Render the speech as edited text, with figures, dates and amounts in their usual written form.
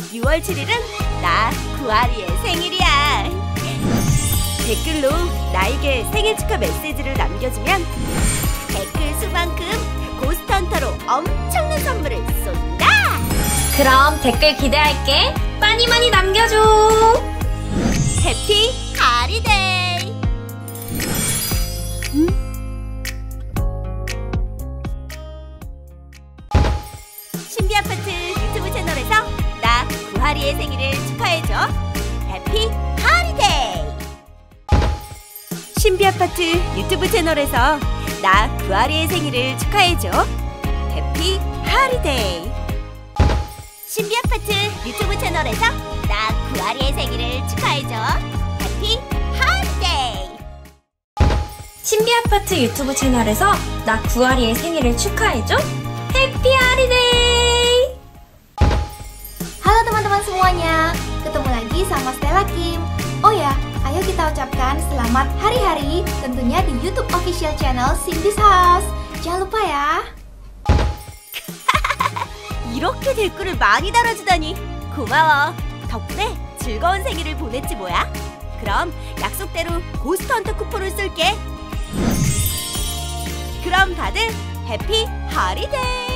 6월 7일은 나 구아리의 생일이야. 댓글로 나에게 생일 축하 메시지를 남겨주면 댓글 수만큼 고스트헌터로 엄청난 선물을 쏜다. 그럼 댓글 기대할게. 많이 많이 남겨줘. 해피 하리데이. 신비아파트 유튜브 채널에서 나 구하리의 생일을 축하해줘. 해피 하리데이. 신비아파트 유튜브 채널에서 나 구하리의 생일을 축하해줘. 해피 하리데이. 신비아파트 유튜브 채널에서 나 구하리의 생일을 축하해줘. 해피 하리데이. 신비아파트 유튜브 채널에서 나 구아리의 생일을 축하해줘. 해피 하리데이. Halo teman-teman semuanya, ketemu lagi sama Stella Kim. Oh ya, ayo kita ucapkan selamat hari-hari tentunya di YouTube official channel Simbi's House. Jangan lupa ya. 이렇게 댓글을 많이 달아주다니 고마워. 덕분에 즐거운 생일을 보냈지 뭐야. 그럼 약속대로 고스트헌터 쿠폰을 쏠게. 그럼 다들 해피 하리데이.